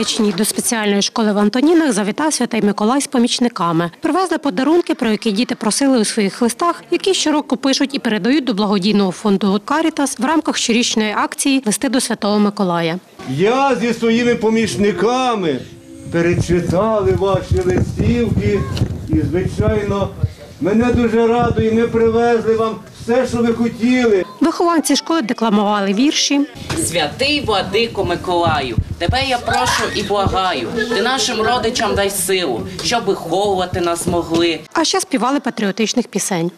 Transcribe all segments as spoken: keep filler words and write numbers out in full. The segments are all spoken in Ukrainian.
Селищній до спеціальної школи в Антонінах завітав Святий Миколай з помічниками. Привезли подарунки, про які діти просили у своїх листах, які щороку пишуть і передають до благодійного фонду «Карітас» в рамках щорічної акції «Листи до Святого Миколая». Я зі своїми помічниками перечитали ваші листівки і, звичайно, мене дуже радує, ми привезли вам все, що ви хотіли. Вихованці школи декламували вірші. Святий Владико Миколаю, тебе я прошу і благаю, ти нашим родичам дай силу, щоб виховувати нас могли. А ще співали патріотичних пісень.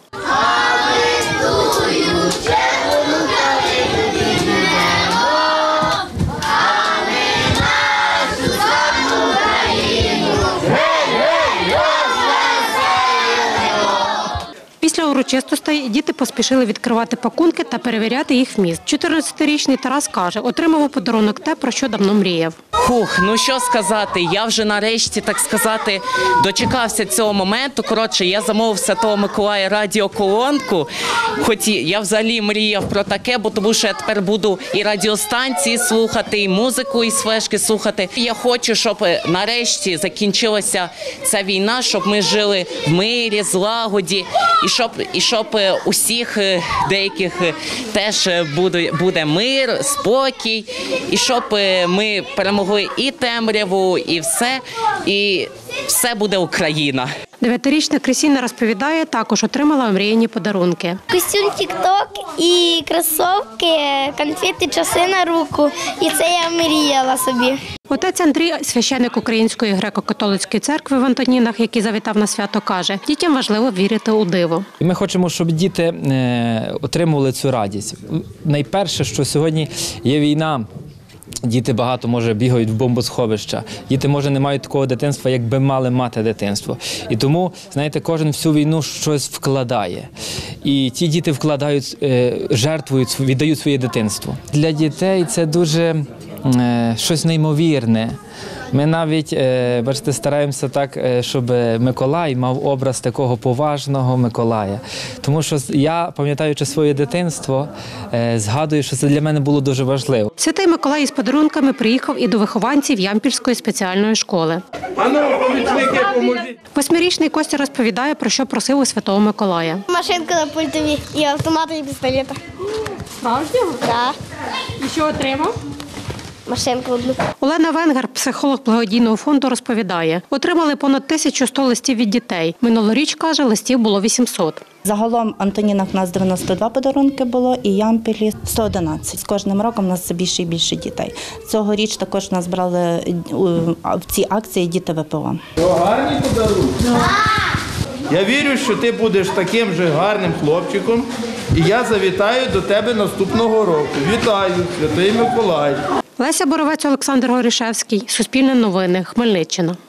Після урочистостей діти поспішили відкривати пакунки та перевіряти їх вміст. чотирнадцятирічний Тарас каже, отримав у подарунок те, про що давно мріяв. Фух, ну що сказати, я вже нарешті, так сказати, дочекався цього моменту. Коротше, я замовив Святого Миколая радіоколонку, хоч я взагалі мріяв про таке, бо тому що я тепер буду і радіостанції слухати, і музику із флешки слухати. Я хочу, щоб нарешті закінчилася ця війна, щоб ми жили в мирі, злагоді, і щоб, і щоб усіх деяких теж буде, буде мир, спокій, і щоб ми перемогли і темряву, і все, і все буде Україна. Дев'ятирічна Крістіна розповідає, також отримала омріяні подарунки. Костюм тік-ток і кросовки, конфети, часи на руку. І це я мріяла собі. Отець Андрій, священик Української греко-католицької церкви в Антонінах, який завітав на свято, каже, дітям важливо вірити у диво. Ми хочемо, щоб діти отримували цю радість. Найперше, що сьогодні є війна, діти багато, може, бігають в бомбосховища. Діти, може, не мають такого дитинства, як би мали мати дитинство. І тому, знаєте, кожен всю війну щось вкладає. І ті діти вкладають, жертвують, віддають своє дитинство. Для дітей це дуже щось неймовірне. Ми навіть, бачите, стараємося так, щоб Миколай мав образ такого поважного Миколая. Тому що я, пам'ятаючи своє дитинство, згадую, що це для мене було дуже важливо. Святий Миколай із подарунками приїхав і до вихованців Ямпільської спеціальної школи. Восьмирічний Костя розповідає, про що просив у Святого Миколая. Машинку на пультові і автомати, і пістолета. Справжнього? Так. І що отримав? Машинку одну. Олена Венгер, психолог благодійного фонду, розповідає, отримали понад тисячу сто листів від дітей. Минулоріч, каже, листів було вісімсот. Загалом в Антонінах у нас дев'яносто два подарунки було і Ямпілі сто одинадцять. З кожним роком у нас все більше і більше дітей. Цьогоріч також у нас брали в цій акції діти ВПО. Гарні подарунки? Я вірю, що ти будеш таким же гарним хлопчиком, і я завітаю до тебе наступного року. Вітаю, Святий Миколай! Леся Боровець, Олександр Горішевський. Суспільне новини. Хмельниччина.